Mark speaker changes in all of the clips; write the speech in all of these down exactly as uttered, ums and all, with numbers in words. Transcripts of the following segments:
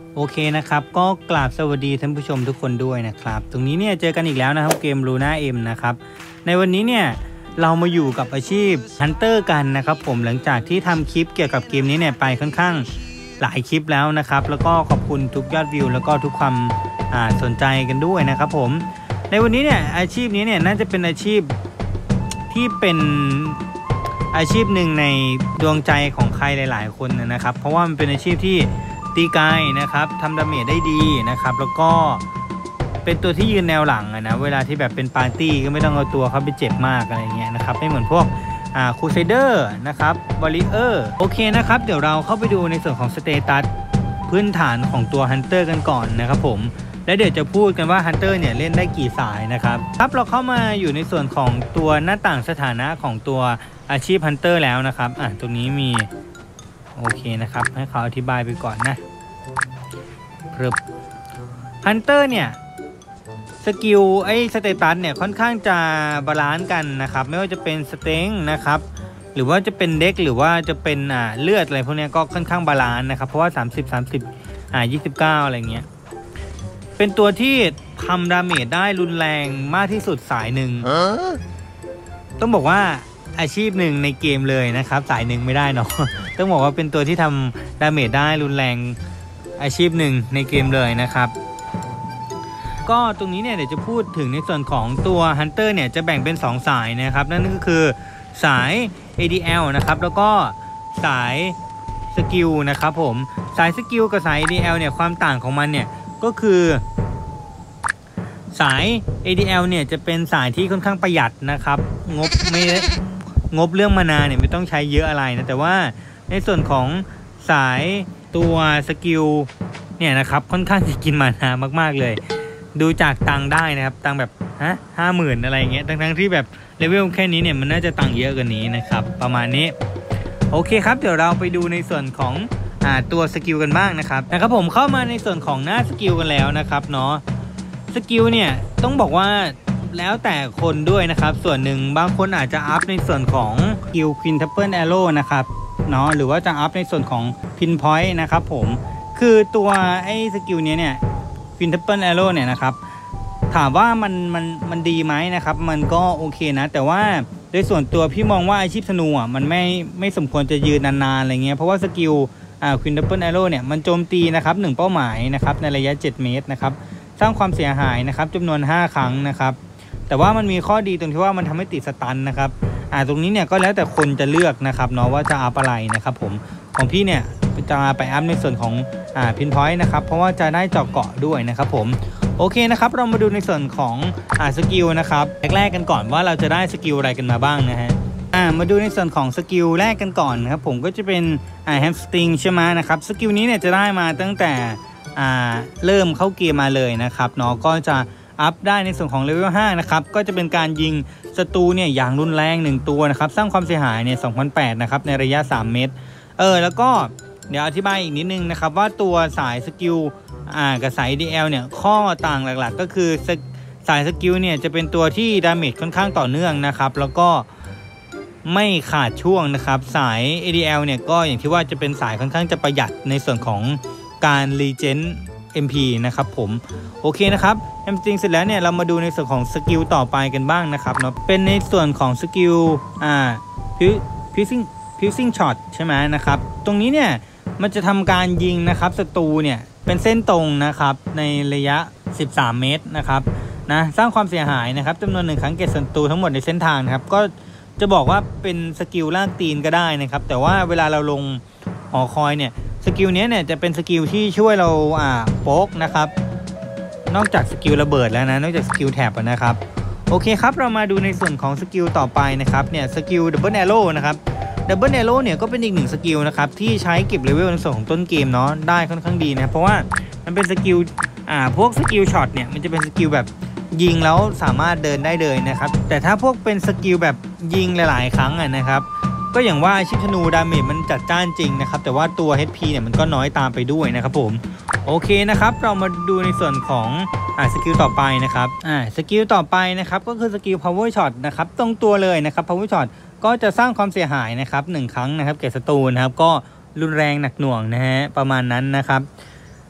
Speaker 1: โอเคนะครับก็กราบสวัสดีท่านผู้ชมทุกคนด้วยนะครับตรงนี้เนี่ยเจอกันอีกแล้วนะครับเกม Luna M นะครับในวันนี้เนี่ยเรามาอยู่กับอาชีพฮันเตอร์กันนะครับผมหลังจากที่ทำคลิปเกี่ยวกับเกมนี้เนี่ยไปค่อนข้างหลายคลิปแล้วนะครับแล้วก็ขอบคุณทุกยอดวิวแล้วก็ทุกความสนใจกันด้วยนะครับผมในวันนี้เนี่ยอาชีพนี้เนี่ยน่าจะเป็นอาชีพที่เป็นอาชีพหนึ่งในดวงใจของใครหลายๆคนนะครับเพราะว่ามันเป็นอาชีพที่ตีไกลนะครับทำดาเมจได้ดีนะครับแล้วก็เป็นตัวที่ยืนแนวหลังนะเวลาที่แบบเป็นปาร์ตี้ก็ไม่ต้องเอาตัวเขาไปเจ็บมากอะไรเงี้ยนะครับไม่เหมือนพวกอ่าคูเซเดอร์นะครับวอริเออร์โอเคนะครับเดี๋ยวเราเข้าไปดูในส่วนของสเตตัสพื้นฐานของตัวฮันเตอร์กันก่อนนะครับผมแล้วเดี๋ยวจะพูดกันว่าฮันเตอร์เนี่ยเล่นได้กี่สายนะครับครับเราเข้ามาอยู่ในส่วนของตัวหน้าต่างสถานะของตัวอาชีพฮันเตอร์แล้วนะครับอ่ะตรงนี้มีโอเคนะครับให้เขาอธิบายไปก่อนนะครับฮันเตอร์เนี่ยสกิลไอ้สเตตัสเนี่ยค่อนข้างจะบาลานซ์กันนะครับไม่ว่าจะเป็นสเต็งนะครับหรือว่าจะเป็นเด็กหรือว่าจะเป็นอ่าเลือดอะไรพวกนี้ก็ค่อนข้างบาลานซ์นะครับเพราะว่าสามสิบ สามสิบอ่ายี่สิบเก้าอะไรเงี้ยเป็นตัวที่ทำดาเมจได้รุนแรงมากที่สุดสายหนึ่งต้องบอกว่าอาชีพหนึ่งในเกมเลยนะครับสายหนึ่งไม่ได้เนาะต้องบอกว่าเป็นตัวที่ทำดาเมจได้รุนแรงอาชีพหนึ่งในเกมเลยนะครับก็ตรงนี้เนี่ยเดี๋ยวจะพูดถึงในส่วนของตัวฮันเตอร์เนี่ยจะแบ่งเป็นสองสายนะครับนั่นก็คือสาย เอ ดี แอล นะครับแล้วก็สายสกิลนะครับผมสายสกิลกับสาย เอ ดี แอล เนี่ยความต่างของมันเนี่ยก็คือสาย เอ ดี แอล เนี่ยจะเป็นสายที่ค่อนข้างประหยัดนะครับงบไม่งบเรื่องมานาเนี่ยไม่ต้องใช้เยอะอะไรนะแต่ว่าในส่วนของสายตัวสกิลเนี่ยนะครับค่อนข้างจะกินมานามากๆเลยดูจากตังได้นะครับตังแบบฮะห้าหมื่นอะไรเงี้ยทั้งๆที่แบบเลเวลแค่นี้เนี่ยมันน่าจะตังเยอะกว่านี้นะครับประมาณนี้โอเคครับเดี๋ยวเราไปดูในส่วนของอ่าตัวสกิลกันบ้างนะครับนะครับผมเข้ามาในส่วนของหน้าสกิลกันแล้วนะครับเนาะสกิลเนี่ยต้องบอกว่าแล้วแต่คนด้วยนะครับส่วนหนึ่งบางคนอาจจะอัพในส่วนของสกิล Quintuple Arrow นะครับเนาะหรือว่าจะอัพในส่วนของ Pinpoint นะครับผมคือตัวไอ้สกิลนี้เนี่ย Quintuple Arrow เนี่ยนะครับถามว่ามันมันมันดีไหมนะครับมันก็โอเคนะแต่ว่าโดยส่วนตัวพี่มองว่าอาชีพธนูอ่ะมันไม่ไม่สมควรจะยืนนานๆอะไรเงี้ยเพราะว่าสกิลอ่า Quintuple Arrow เนี่ยมันโจมตีนะครับหนึ่งเป้าหมายนะครับในระยะเจ็ดเมตรนะครับสร้างความเสียหายนะครับจำนวนห้าครั้งนะครับแต่ว่ามันมีข้อดีตรงที่ว่ามันทำให้ติดสตันนะครับอ่าตรงนี้เนี่ยก็แล้วแต่คนจะเลือกนะครับเนาะว่าจะอัพอะไรนะครับผมของพี่เนี่ยจะไปอัพในส่วนของอ่าพินพอยต์นะครับเพราะว่าจะได้เจาะเกาะด้วยนะครับผมโอเคนะครับเรามาดูในส่วนของอ่าสกิลนะครับแรกๆกันก่อนว่าเราจะได้สกิลอะไรกันมาบ้างนะฮะอ่ามาดูในส่วนของสกิลแรกกันก่อนนะครับผมก็จะเป็นอ่าแฮมสตริงใช่ไหมนะครับสกิลนี้เนี่ยจะได้มาตั้งแต่อ่าเริ่มเข้าเกมมาเลยนะครับเนาะก็จะอัพได้ในส่วนของเลเวลห้านะครับก็จะเป็นการยิงศัตรูเนี่ยอย่างรุนแรงหนึ่งตัวนะครับสร้างความเสียหายเนี่ย สองพันแปดร้อย นะครับในระยะสามเมตรเออแล้วก็เดี๋ยวอธิบายอีกนิดนึงนะครับว่าตัวสายสกิลอ่ากับสาย เอ ดี แอล เนี่ยข้อต่างหลักๆก็คือสายสกิลเนี่ยจะเป็นตัวที่ดาเมจค่อนข้างต่อเนื่องนะครับแล้วก็ไม่ขาดช่วงนะครับสาย เอ ดี แอล เนี่ยก็อย่างที่ว่าจะเป็นสายค่อนข้างจะประหยัดในส่วนของการรีเจน เอ็ม พี นะครับผมโอเคนะครับแฮมสตริงเสร็จแล้วเนี่ยเรามาดูในส่วนของสกิลต่อไปกันบ้างนะครับเนาะเป็นในส่วนของสกิลอ่าพิวซิ่งพิวซิ่งช็อตใช่ไหมนะครับตรงนี้เนี่ยมันจะทำการยิงนะครับศัตรูเนี่ยเป็นเส้นตรงนะครับในระยะสิบสามเมตรนะครับนะสร้างความเสียหายนะครับจำนวนหนึ่งครั้งแก่ศัตรูทั้งหมดในเส้นทางนะครับก็จะบอกว่าเป็นสกิลลากตีนก็ได้นะครับแต่ว่าเวลาเราลงหอคอยเนี่ยสกิลนี้เนี่ยจะเป็นสกิลที่ช่วยเราอ่าโป๊กนะครับนอกจากสกิลระเบิดแล้วนะนอกจากสกิลแท็บนะครับโอเคครับเรามาดูในส่วนของสกิลต่อไปนะครับเนี่ยสกิลดับเบิลแอโร่นะครับดับเบิลแอโร่เนี่ยก็เป็นอีกหนึ่งสกิลนะครับที่ใช้เก็บเลเวลในส่วนของต้นเกมเนาะได้ค่อนข้างดีนะเพราะว่ามันเป็นสกิลอ่าพวกสกิลช็อตเนี่ยมันจะเป็นสกิลแบบยิงแล้วสามารถเดินได้เลยนะครับแต่ถ้าพวกเป็นสกิลแบบยิงหลายๆครั้งอ่ะนะครับก็อย่างว่าอาชีพธนูดาเมจมันจัดจ้านจริงนะครับแต่ว่าตัว เอช พี เนี่ยมันก็น้อยตามไปด้วยนะครับผมโอเคนะครับเรามาดูในส่วนของอ่าสกิลต่อไปนะครับอ่าสกิลต่อไปนะครับก็คือสกิล power shot นะครับตรงตัวเลยนะครับ power shot ก็จะสร้างความเสียหายนะครับหนึ่งครั้งนะครับแก่ศัตรูนะครับก็รุนแรงหนักหน่วงนะฮะประมาณนั้นนะครับ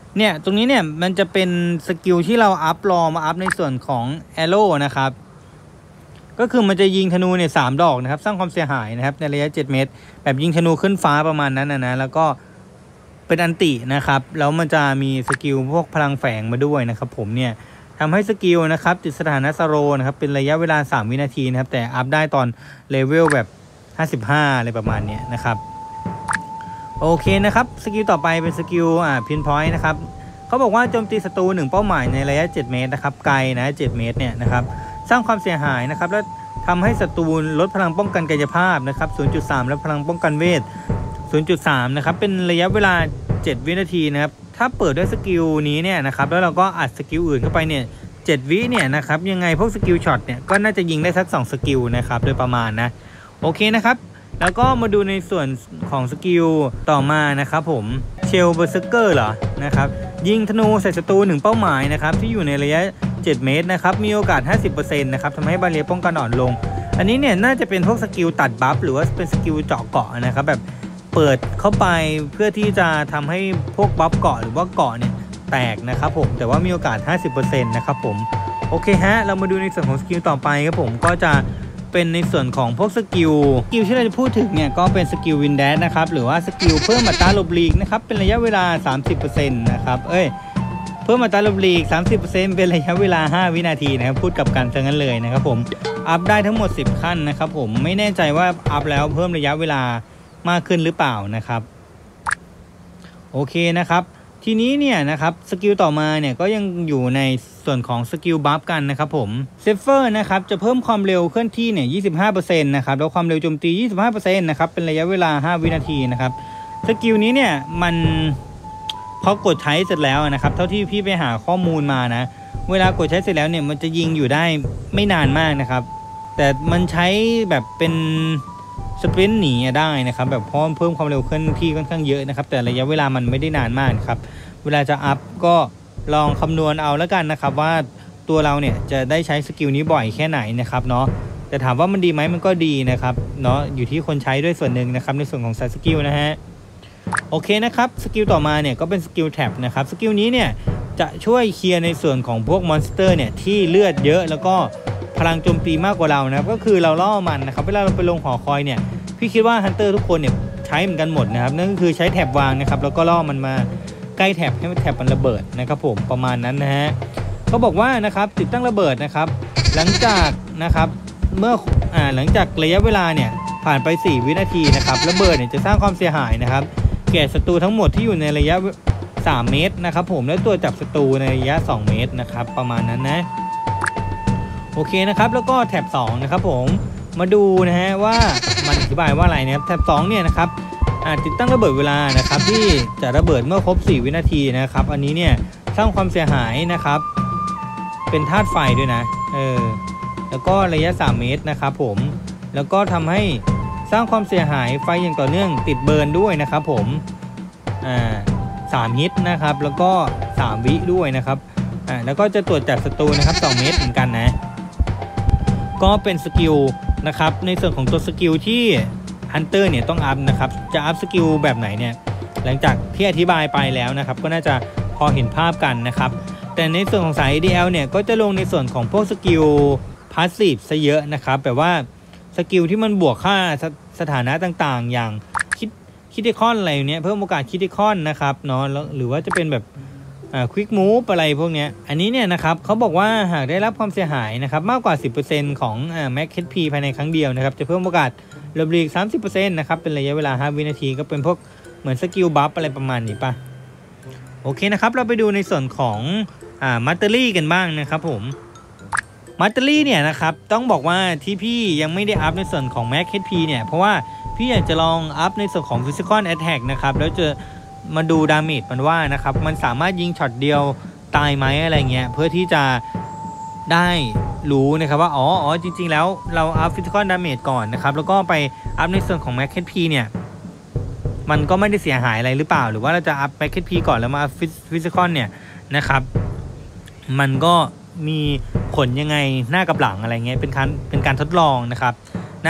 Speaker 1: เนี่ยตรงนี้เนี่ยมันจะเป็นสกิลที่เราอัพรอมาอัพในส่วนของแอโร่นะครับก็คือมันจะยิงธนูเนี่ยสามดอกนะครับสร้างความเสียหายนะครับในระยะเจ็ดเมตรแบบยิงธนูขึ้นฟ้าประมาณนั้นนะนะแล้วก็เป็นอันตินะครับแล้วมันจะมีสกิลพวกพลังแฝงมาด้วยนะครับผมเนี่ยทำให้สกิลนะครับติดสถานะสโลนะครับเป็นระยะเวลาสามวินาทีนะครับแต่อัพได้ตอนเลเวลแบบห้าสิบห้าอะไรประมาณนี้นะครับโอเคนะครับสกิลต่อไปเป็นสกิลอ่าพินพอยต์นะครับเขาบอกว่าโจมตีศัตรูหนึ่งเป้าหมายในระยะเจ็ดเมตรนะครับไกลนะเจ็ดเมตรเนี่ยนะครับสร้างความเสียหายนะครับและทำให้ศัตรูลดพลังป้องกันกายภาพนะครับ ศูนย์จุดสาม และพลังป้องกันเวท ศูนย์จุดสาม นะครับเป็นระยะเวลาเจ็ดวินาทีนะครับถ้าเปิดด้วยสกิลนี้เนี่ยนะครับแล้วเราก็อัดสกิลอื่นเข้าไปเนี่ยเจ็ดวิเนี่ยนะครับยังไงพวกสกิลช็อตเนี่ยก็น่าจะยิงได้สักสองสกิลนะครับโดยประมาณนะโอเคนะครับแล้วก็มาดูในส่วนของสกิลต่อมานะครับผมเชลเบอร์เซอร์เกอร์เหรอนะครับยิงธนูใส่ศัตรูหนึ่งเป้าหมายนะครับที่อยู่ในระยะเจ็ดเมตรนะครับมีโอกาส ห้าสิบเปอร์เซ็นต์ นะครับทำให้บาเรียป้องกันอ่อนลงอันนี้เนี่ยน่าจะเป็นพวกสกิลตัดบัฟหรือว่าเป็นสกิลเจาะเกาะนะครับแบบเปิดเข้าไปเพื่อที่จะทำให้พวกบัฟเกาะหรือว่าเกาะเนี่ยแตกนะครับผมแต่ว่ามีโอกาส ห้าสิบเปอร์เซ็นต์ นะครับผมโอเคฮะเรามาดูในส่วนของสกิลต่อไปครับผมก็จะเป็นในส่วนของพวกสกิลสกิลที่เราจะพูดถึงเนี่ยก็เป็นสกิลวินแดนนะครับหรือว่าสกิลเพิ่มอัตราหลบหลีกนะครับเป็นระยะเวลา สามสิบเปอร์เซ็นต์ นะครับเอ้ยเพิ่มอัตราหลบหลีก สามสิบเปอร์เซ็นต์ เป็นระยะเวลาห้าวินาทีนะครับพูดกับกันซะงั้นเลยนะครับผมอัพได้ทั้งหมดสิบขั้นนะครับผมไม่แน่ใจว่าอัพแล้วเพิ่มระยะเวลามากขึ้นหรือเปล่านะครับโอเคนะครับทีนี้เนี่ยนะครับสกิลต่อมาเนี่ยก็ยังอยู่ในส่วนของสกิลบัฟกันนะครับผมเซฟเฟอร์นะครับจะเพิ่มความเร็วเคลื่อนที่เนี่ย ยี่สิบห้าเปอร์เซ็นต์ นะครับแล้วความเร็วโจมตี ยี่สิบห้าเปอร์เซ็นต์ นะครับเป็นระยะเวลาห้าวินาทีนะครับสกิลนี้เนี่ยมันพอกดใช้เสร็จแล้วนะครับเท่าที่พี่ไปหาข้อมูลมานะเวลากดใช้เสร็จแล้วเนี่ยมันจะยิงอยู่ได้ไม่นานมากนะครับแต่มันใช้แบบเป็นสปรินต์หนีได้นะครับแบบเพราะเพิ่มความเร็วเคลื่อนที่ค่อนข้างเยอะนะครับแต่ระยะเวลามันไม่ได้นานมากครับเวลาจะอัพก็ลองคำนวณเอาแล้วกันนะครับว่าตัวเราเนี่ยจะได้ใช้สกิลนี้บ่อยแค่ไหนนะครับเนาะแต่ถามว่ามันดีไหมมันก็ดีนะครับเนาะอยู่ที่คนใช้ด้วยส่วนหนึ่งนะครับในส่วนของสายสกิลนะฮะโอเคนะครับสกิลต่อมาเนี่ยก็เป็นสกิลแท็บนะครับสกิลนี้เนี่ยจะช่วยเคลียร์ในส่วนของพวกมอนสเตอร์เนี่ยที่เลือดเยอะแล้วก็พลังโจมตีมากกว่าเรานะครับก็คือเราล่อมันนะครับเวลาเราไปลงหอคอยเนี่ยพี่คิดว่าฮันเตอร์ทุกคนเนี่ยใช้เหมือนกันหมดนะครับนั่นก็คือใช้แท็บวางนะครับแล้วก็ล่อมันมาใกล้แท็บให้แท็บมันระเบิดนะครับผมประมาณนั้นนะฮะเขาบอกว่านะครับติดตั้งระเบิดนะครับหลังจากนะครับเมื่ออ่าหลังจากระยะเวลาเนี่ยผ่านไปสี่วินาทีนะครับระเบิดเนี่ยจะสร้างความเสียหายนะครับแก่ศัตรูทั้งหมดที่อยู่ในระยะสามเมตรนะครับผมและตัวจับศัตรูในระยะสองเมตรนะครับประมาณนั้นนะโอเคนะครับแล้วก็แท็บสองนะครับผมมาดูนะฮะว่ามันอธิบายว่าอะไรนะครับแท็บสองเนี่ยนะครับติดตั้งระเบิดเวลานะครับที่จะระเบิดเมื่อครบสี่วินาทีนะครับอันนี้เนี่ยสร้างความเสียหายนะครับเป็นธาตุไฟด้วยนะเออแล้วก็ระยะสามเมตรนะครับผมแล้วก็ทำให้สร้างความเสียหายไฟอย่างต่อเนื่องติดเบิร์นด้วยนะครับผมอ่าสามฮิตนะครับแล้วก็สามวิด้วยนะครับอ่าแล้วก็จะตรวจจับศัตรูนะครับสองเมตรเหมือนกันนะก็เป็นสกิลนะครับในส่วนของตัวสกิลที่ฮันเตอร์เนี่ยต้องอัพนะครับจะอัพสกิลแบบไหนเนี่ยหลังจากที่อธิบายไปแล้วนะครับก็น่าจะพอเห็นภาพกันนะครับแต่ในส่วนของสาย เอ ดี แอล เนี่ยก็จะลงในส่วนของพวกสกิลพาสซีฟซะเยอะนะครับแบบว่าสกิลที่มันบวกค่า ส, สถานะต่างๆอย่างคิดคิดคอนอะไรเนี้ยเพิ่มโอกาสคิดคอนนะครับเนาะหรือว่าจะเป็นแบบอ่าควิกมูฟอะไรพวกเนี้ยอันนี้เนี่ยนะครับเขาบอกว่าหากได้รับความเสียหายนะครับมากกว่า สิบเปอร์เซ็นต์ ของอ่าแม็ก เอช พี ภายในครั้งเดียวนะครับจะเพิ่มโอกาสหลบหลีก สามสิบเปอร์เซ็นต์ นะครับเป็นระยะเวลาห้าวินาทีก็เป็นพวกเหมือนสกิลบัฟอะไรประมาณนี้ป่ะโอเคนะครับเราไปดูในส่วนของอ่ามัตเตอรี่กันบ้างนะครับผมมัตเตอรี่เนี่ยนะครับต้องบอกว่าที่พี่ยังไม่ได้อัพในส่วนของแม็ก เอช พี เนี่ยเพราะว่าพี่อยากจะลองอัพในส่วนของ Physical Attack นะครับแล้วจะมาดูดาเมจมันว่านะครับมันสามารถยิงช็อตเดียวตายไหมอะไรเงี้ยเพื่อที่จะได้รู้นะครับว่าอ๋ออ๋อจริงๆแล้วเราอัพ Physical Damage ก่อนนะครับแล้วก็ไปอัพในส่วนของ Max เอช พี เนี่ยมันก็ไม่ได้เสียหายอะไรหรือเปล่าหรือว่าเราจะอัพ Max เอช พี ก่อนแล้วมา Physical เนี่ยนะครับมันก็มีผลยังไงหน้ากับหลังอะไรเงี้ยเป็นการเป็นการทดลองนะครับนะ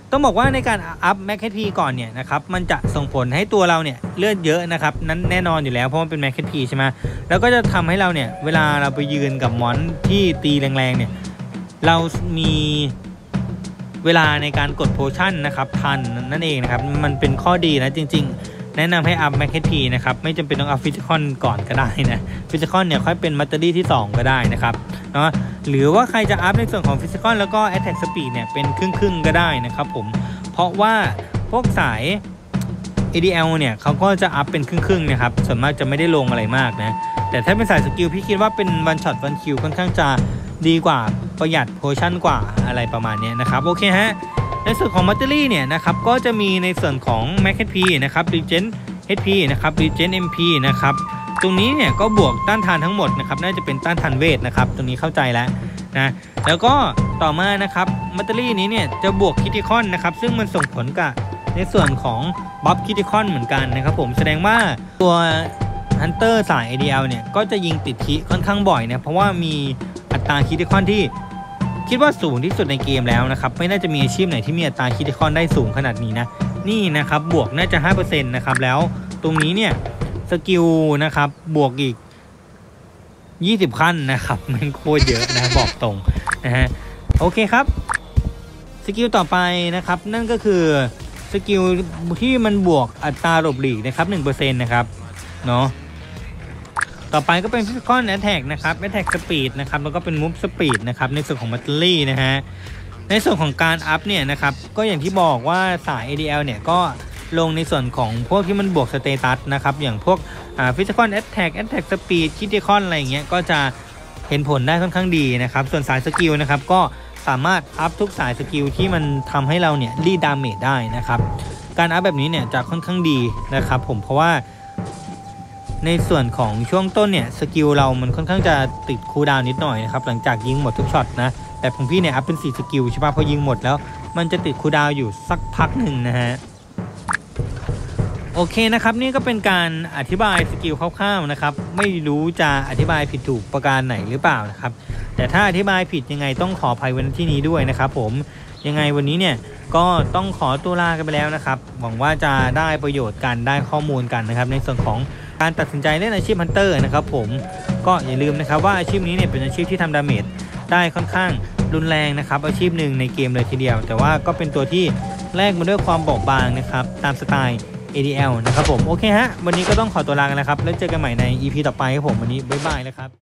Speaker 1: ต้องบอกว่าในการอัพแม็ก เอช พี ก่อนเนี่ยนะครับมันจะส่งผลให้ตัวเราเนี่ยเลือดเยอะนะครับนั้นแน่นอนอยู่แล้วเพราะมันเป็นแม็ก เอช พี ใช่ไหมแล้วก็จะทำให้เราเนี่ยเวลาเราไปยืนกับมอนที่ตีแรงๆเนี่ยเรามีเวลาในการกดโพชั่นนะครับทันนั่นเองนะครับมันเป็นข้อดีนะจริงๆแนะนำให้อัพแม็ก เอช พี นะครับไม่จำเป็นต้องอัพฟิสิคอลก่อนก็ได้นะฟิสิคอลเนี่ยค่อยเป็นมัตเตอรี่ที่สองก็ได้นะครับเนาะหรือว่าใครจะอัพในส่วนของฟิสิคอลแล้วก็ Attack Speed เนี่ยเป็นครึ่งๆก็ได้นะครับผมเพราะว่าพวกสาย เอ ดี แอล เนี่ยเขาก็จะอัพเป็นครึ่งๆนะครับส่วนมากจะไม่ได้ลงอะไรมากนะแต่ถ้าเป็นสายสกิลพี่คิดว่าเป็นวันช็อตวันคิวค่อนข้างจะดีกว่าประหยัดโพชั่นกว่าอะไรประมาณนี้นะครับโอเคฮะในส่วนของมัตเตอรี่เนี่ยนะครับก็จะมีในส่วนของ Max เอช พี นะครับ Regen เอช พี นะครับ Regen เอ็ม พี นะครับตรงนี้เนี่ยก็บวกต้านทานทั้งหมดนะครับน่าจะเป็นต้านทานเวทนะครับตรงนี้เข้าใจแล้วนะแล้วก็ต่อมานะครับมัตเตอรี่นี้เนี่ยจะบวกคิติคอนนะครับซึ่งมันส่งผลกับในส่วนของบัฟคิติคอนเหมือนกันนะครับผมแสดงว่าตัวฮันเตอร์สาย เอ ดี แอล เนี่ยก็จะยิงติดคิค่อนข้างบ่อยนะเพราะว่ามีอัตราคิติคอนที่คิดว่าสูงที่สุดในเกมแล้วนะครับไม่น่าจะมีอาชีพไหนที่มีอัตราคิติคอนได้สูงขนาดนี้นะนี่นะครับบวกน่าจะ ห้าเปอร์เซ็นต์ นะครับแล้วตรงนี้เนี่ยสกิลนะครับบวกอีกยี่สิบขั้นนะครับมันโคตรเยอะนะบอกตรงนะฮะโอเคครับสกิลต่อไปนะครับนั่นก็คือสกิลที่มันบวกอัตราหลบหลีกนะครับ หนึ่งเปอร์เซ็นต์ นะครับเนาะต่อไปก็เป็น Physical Attack นะครับ Attack Speed นะครับแล้วก็เป็น Move Speed นะครับในส่วนของ Battery นะฮะในส่วนของการอัพเนี่ยนะครับก็อย่างที่บอกว่าสาย เอ ดี แอล เนี่ยก็ลงในส่วนของพวกที่มันบวกสเตตัสนะครับอย่างพวกอ่า Physical Attack Attack Speed Critical อะไรอย่างเงี้ยก็จะเห็นผลได้ค่อนข้างดีนะครับส่วนสายสกิลนะครับก็สามารถอัพทุกสายสกิลที่มันทำให้เราเนี่ยรีดดาเมจได้นะครับการอัพแบบนี้เนี่ยจะค่อนข้างดีนะครับผมเพราะว่าในส่วนของช่วงต้นเนี่ยสกิลเรามันค่อนข้างจะติดคูลดาวน์นิดหน่อยนะครับหลังจากยิงหมดทุกช็อตนะแต่ของพี่เนี่ยอัพเป็นสี่สกิลใช่ป่ะพอยิงหมดแล้วมันจะติดคูลดาวน์อยู่สักพักหนึ่งนะฮะโอเคนะครับนี่ก็เป็นการอธิบายสกิลคร่าวๆนะครับไม่รู้จะอธิบายผิดถูกประการไหนหรือเปล่านะครับแต่ถ้าอธิบายผิดยังไงต้องขออภัยไว้ณที่นี้ด้วยนะครับผมยังไงวันนี้เนี่ยก็ต้องขอตัวลากันไปแล้วนะครับหวังว่าจะได้ประโยชน์กันได้ข้อมูลกันนะครับในส่วนของการตัดสินใจเล่นอาชีพฮันเตอร์นะครับผมก็อย่าลืมนะครับว่าอาชีพนี้เนี่ยเป็นอาชีพที่ทำดาเมจได้ค่อนข้างรุนแรงนะครับอาชีพหนึ่งในเกมเลยทีเดียวแต่ว่าก็เป็นตัวที่แลกมาด้วยความบอบบางนะครับตามสไตล์ เอ ดี แอล นะครับผมโอเคฮะวันนี้ก็ต้องขอตัวลากันนะครับแล้วเจอกันใหม่ใน อี พี ต่อไปครับผมวันนี้บ๊ายบายนะครับ